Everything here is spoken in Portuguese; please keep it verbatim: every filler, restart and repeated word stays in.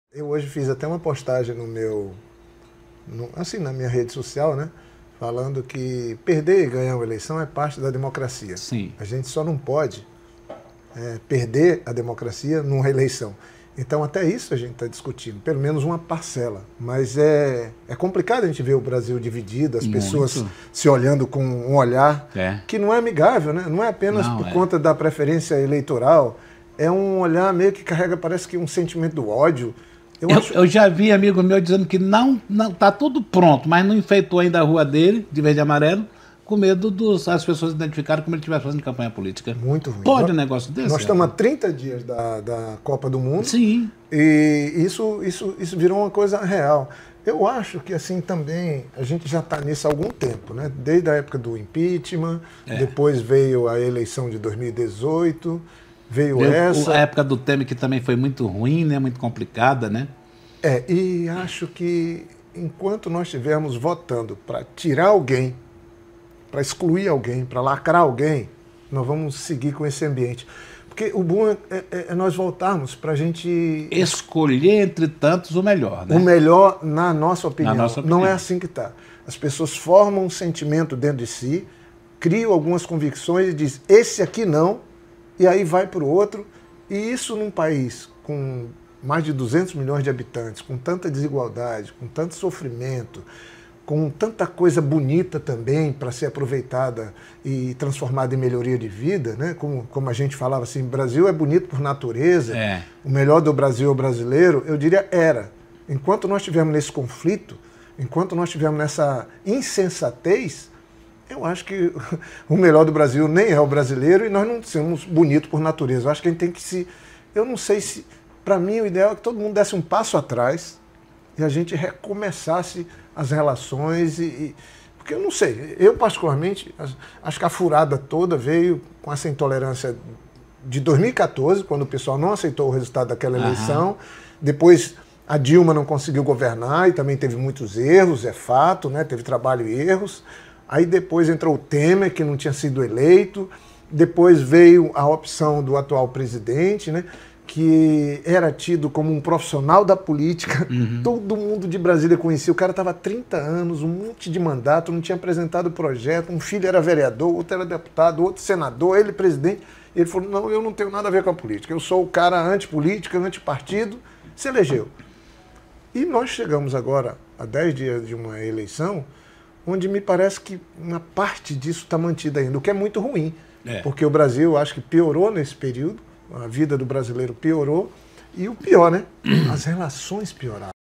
Eu hoje fiz até uma postagem no meu, no, assim, na minha rede social, né? Falando que perder e ganhar uma eleição é parte da democracia. Sim. A gente só não pode é, perder a democracia numa eleição. Então até isso a gente está discutindo, pelo menos uma parcela. Mas é, é complicado a gente ver o Brasil dividido, as Muito. pessoas se olhando com um olhar É. que não é amigável, né? Não é apenas Não, por é. conta da preferência eleitoral, é um olhar meio que carrega, parece que um sentimento do ódio. Eu, Eu, acho... eu já vi amigo meu dizendo que não, não tá tudo pronto, mas não enfeitou ainda a rua dele, de verde e amarelo, com medo das as pessoas identificarem como ele estivesse fazendo campanha política. Muito ruim. Pode nós, um negócio desse? Nós estamos a trinta dias da, da Copa do Mundo. Sim. E isso, isso, isso virou uma coisa real. Eu acho que assim também a gente já está nisso há algum tempo, né? Desde a época do impeachment, é. Depois veio a eleição de dois mil e dezoito, veio, veio essa. A época do Temer, que também foi muito ruim, né? Muito complicada, né? É, e acho que enquanto nós estivermos votando para tirar alguém, para excluir alguém, para lacrar alguém, nós vamos seguir com esse ambiente. Porque o bom é, é, é nós voltarmos para a gente... Escolher entre tantos o melhor, né? O melhor na nossa opinião. Na nossa opinião. Não é assim que está. As pessoas formam um sentimento dentro de si, criam algumas convicções e dizem, esse aqui não, e aí vai para o outro. E isso num país com mais de duzentos milhões de habitantes, com tanta desigualdade, com tanto sofrimento, com tanta coisa bonita também para ser aproveitada e transformada em melhoria de vida, né? Como, como a gente falava assim, Brasil é bonito por natureza, é. O melhor do Brasil é o brasileiro, eu diria era. Enquanto nós estivermos nesse conflito, enquanto nós estivermos nessa insensatez, eu acho que o melhor do Brasil nem é o brasileiro e nós não somos bonitos por natureza. Eu acho que a gente tem que se... Eu não sei se... Para mim, o ideal é que todo mundo desse um passo atrás e a gente recomeçasse as relações. E, e, porque eu não sei, eu particularmente, acho que a furada toda veio com essa intolerância de dois mil e quatorze, quando o pessoal não aceitou o resultado daquela eleição. Uhum. Depois a Dilma não conseguiu governar e também teve muitos erros, é fato, né? Teve trabalho e erros. Aí depois entrou o Temer, que não tinha sido eleito. Depois veio a opção do atual presidente, né? Que era tido como um profissional da política, uhum. Todo mundo de Brasília conhecia, o cara estava há trinta anos, um monte de mandato, não tinha apresentado projeto, um filho era vereador, outro era deputado, outro senador, ele presidente. Ele falou, não, eu não tenho nada a ver com a política, eu sou o cara antipolítica, antipartido, se elegeu. E nós chegamos agora, a dez dias de uma eleição, onde me parece que uma parte disso está mantida ainda, o que é muito ruim, é. Porque o Brasil, acho que piorou nesse período, a vida do brasileiro piorou, e o pior, né? As relações pioraram.